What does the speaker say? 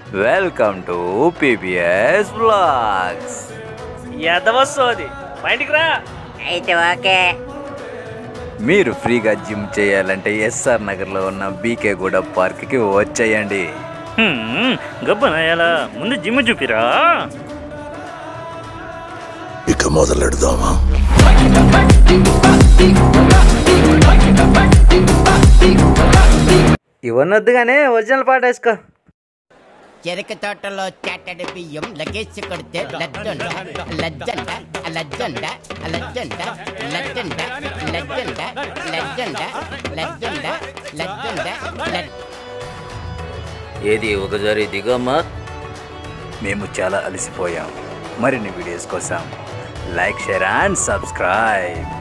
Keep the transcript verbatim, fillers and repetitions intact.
Welcome to PBS vlogs. ఎదవస్తోది బయటికి రా. అయితే ఓకే. మీరు ఫ్రీగా జిమ్ చేయాలంటే ఎస్ఆర్ నగర్లో ఉన్న బీకేగూడ పార్క్కి వచ్చేయండి. గబ్బనయ్యాలా ముందు జిమ్ చూపిరా. ఇక మొదలెడదామా? ఇవన్నొద్దుగానే ఒరిజినల్ పాట వేసుకో. చెరుకు తోటలో చాటడి బియ్యం లగేసి కొడితే లజ్జండ లజ్జండ లజ్జండ లజ్జండ లజ్జండ లజ్జండ లజ్జండ లజ్జండ లజ్జండ. ఏది ఒకసారి దిగమ్మా. మేము చాలా అలసిపోయాం. మరిన్ని వీడియోస్ కోసం లైక్, షేర్ అండ్ సబ్స్క్రైబ్.